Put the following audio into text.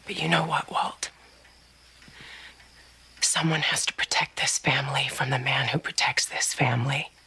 But you know what, Walt? Someone has to protect this family from the man who protects this family.